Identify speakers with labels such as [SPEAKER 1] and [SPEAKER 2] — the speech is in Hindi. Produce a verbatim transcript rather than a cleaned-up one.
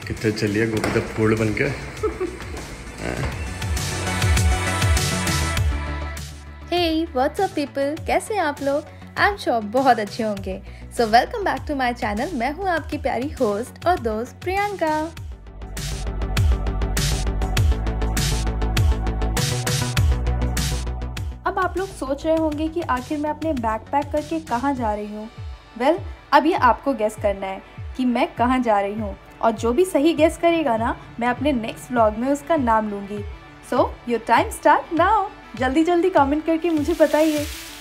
[SPEAKER 1] कितने चलिए गोभी का फूल बन के।
[SPEAKER 2] हे व्हाट्स अप पीपल, कैसे हैं आप लोग? आई एम श्योर बहुत अच्छे होंगे। So welcome back to my channel. मैं हूं आपकी प्यारी होस्ट और दोस्त प्रियंका। अब आप लोग सोच रहे होंगे कि आखिर मैं अपने बैग पैक करके कहाँ जा रही हूँ। वेल well, अब ये आपको गेस करना है कि मैं कहाँ जा रही हूँ, और जो भी सही गेस करेगा ना, मैं अपने नेक्स्ट व्लॉग में उसका नाम लूँगी। So your time start now. जल्दी जल्दी कमेंट करके मुझे बताइए।